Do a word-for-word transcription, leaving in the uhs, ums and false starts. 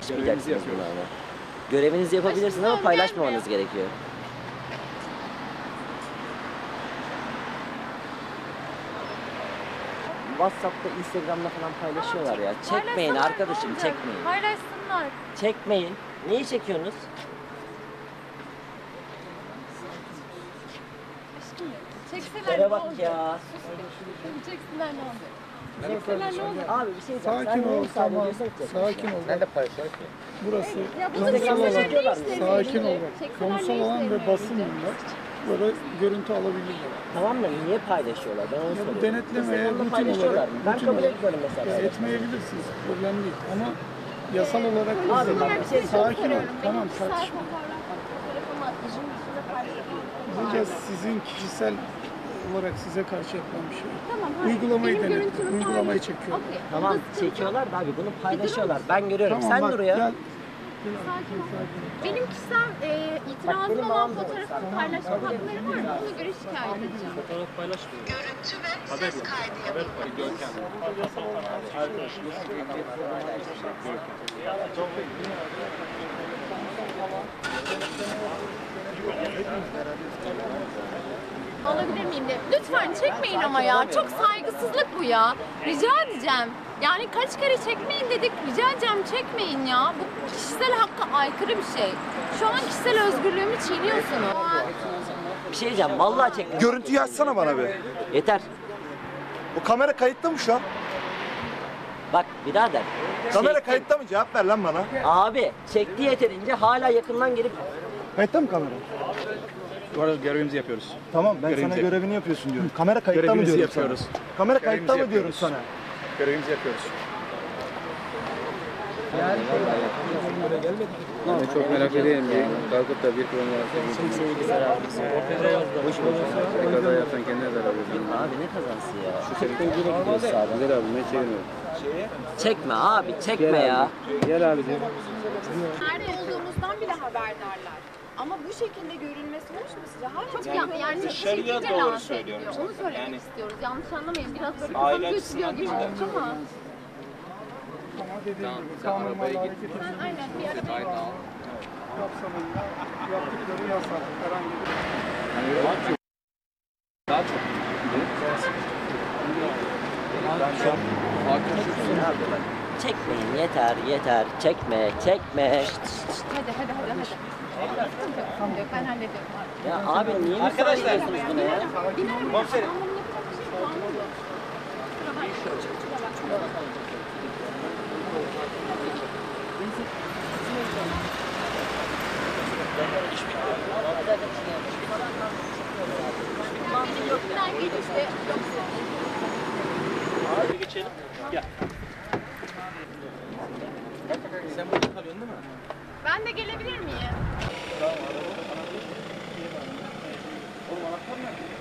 Görevinizi yapıyorlar ama. Görevinizi yapabilirsiniz ama paylaşmamanız gerekiyor. WhatsApp'ta, Instagram'da falan paylaşıyorlar ya. Çekmeyin arkadaşım, çekmeyin. Paylaşsınlar. Çekmeyin. Neyi çekiyorsunuz? Çekseler Şöyle ne bak olacak? ya. Çeksinler ne olacak? Çekseler ne olacak? Abi bir şey diyeceğim. Sakin Sen ol, niye müsaade tamam. ediyorsun ki? Sakin ol. Ben de paylaşıyorum. Burası Ya bu da kamusal çekseler alan. ne istemeyelim? Sakin ol. Çekseler Kamusal ne alan ve istemeyelim? basın bunlar. Burada görüntü alabilirler. Tamam da niye paylaşıyorlar? Ben onu Ya bu soruyorum. denetlemeye Instagram'da rutin paylaşıyorlar olarak, mı? Ben rutin kabul olarak etmiyorum mesela. ya etmeyebilirsiniz. Problem değil. Ama yasal olarak Abi bak izlemek. bir şey Sakin ol. Benim Tamam kişisel tartışma. fotoğrafımı işin üstünde paylaşamam. Burada sizin kişisel olarak size karşı yapılan bir şey. Tamam, hayır. Uygulamayı Benim denetim. görüntümü Uygulamayı paylaş- çekiyor. Okey. Tamam Onda sıkıntı çekiyorlar da abi bunu paylaşıyorlar. Ben görüyorum. Tamam, Sen bak, dur ya. gel. Sakin ol. Benim kişisel e, itirazım benim olan babam da fotoğrafımı paylaşma hakları var mı? Ona göre şikayet edeceğim. Fotoğraf paylaşmıyor. Görüntü ve ses kaydı Haber var. Görkem. Arkadaşımız. Alabilir miyim de? Lütfen çekmeyin ama ya. Çok saygısızlık bu ya. Rica edeceğim. Yani kaç kere çekmeyin dedik. Rica edeceğim çekmeyin ya. Bu kişisel hakka aykırı bir şey. Şu an kişisel özgürlüğümü çiğniyorsunuz. Bir şey diyeceğim. Vallahi çekmiyorum. Görüntüyü açsana bana bir. Yeter. Bu kamera kayıtta mı şu an? Bak birader. Kamera çektim. kayıtta mı? Cevap ver lan bana. Abi çekti yeterince hala yakından gelip Kayıtta mı kamera? Bu arada görevimizi yapıyoruz. Tamam ben Görevimizi sana görevini yapıyorsun diyorum. Kamera kayıtta mı Görevimizi diyorum yapıyoruz. sana? Kamera kayıtta Görevimizi mı diyorum yapıyoruz. sana? Görevimizi yapıyoruz. Ben çok merak edeyim ya. Kalkıp da bir kilometre kimseye ilgi zarar boş boş. bir kaza yapsan kendine zarar veriyorsun. Abi ne kazası ya? Şu sektörü gidiyoruz abi. Güzel abi ben çekmiyorum. Çekme abi çekme Gel ya. abi. Gel abicim. Nerede olduğumuzdan bile haberdarlar. Ama bu şekilde görülmesi hoş mu size? Hala Çok ya, yani bir şekilde lanse ediliyor. Onu söylemek istiyoruz. Yanlış anlamayın. Biraz böyle kafam götürüyor gibi olmuş ama. Ama dediğim gibi kanunlarla hareket edildiği Ben aynen bir arabaya kapsamında yaptıkları yasak. Herhangi bir Çekmeyin yeter yeter. Çekme çekme. hadi hadi hadi hadi. Sıkıntı yok, sıkıntı yok. Ben hallediyorum abi. Ya abi niye müsaade ediyorsunuz buna ya? Biner misin? Ama bunu yapacak bir şey yok. Anladım. Kusura bakma. Kusura bakma. Yoktan gelişte Hadi geçelim. Gel. Sen burada kalıyorsun değil mi? ben de gelebilir miyim? Oğlum anahtar nerede?